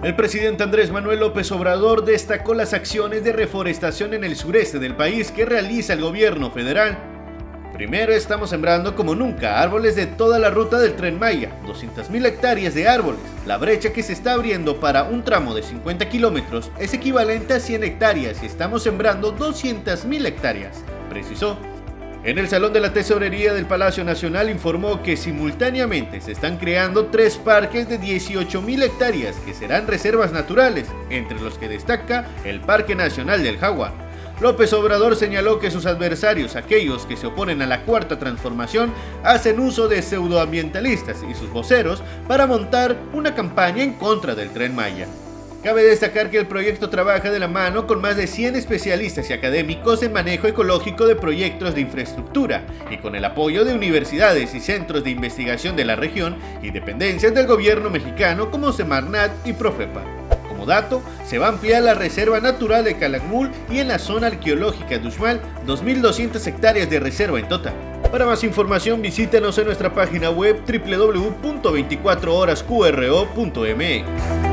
El presidente Andrés Manuel López Obrador destacó las acciones de reforestación en el sureste del país que realiza el gobierno federal. Primero, estamos sembrando como nunca árboles de toda la ruta del Tren Maya, 200.000 hectáreas de árboles. La brecha que se está abriendo para un tramo de 50 kilómetros es equivalente a 100 hectáreas y estamos sembrando 200.000 hectáreas, precisó. En el Salón de la Tesorería del Palacio Nacional informó que simultáneamente se están creando 3 parques de 18.000 hectáreas que serán reservas naturales, entre los que destaca el Parque Nacional del Jaguar. López Obrador señaló que sus adversarios, aquellos que se oponen a la Cuarta Transformación, hacen uso de pseudoambientalistas y sus voceros para montar una campaña en contra del Tren Maya. Cabe destacar que el proyecto trabaja de la mano con más de 100 especialistas y académicos en manejo ecológico de proyectos de infraestructura y con el apoyo de universidades y centros de investigación de la región y dependencias del gobierno mexicano como Semarnat y Profepa. Como dato, se va a ampliar la Reserva Natural de Calakmul y en la zona arqueológica de Uxmal, 2.200 hectáreas de reserva en total. Para más información visítenos en nuestra página web www.24horasqro.mx.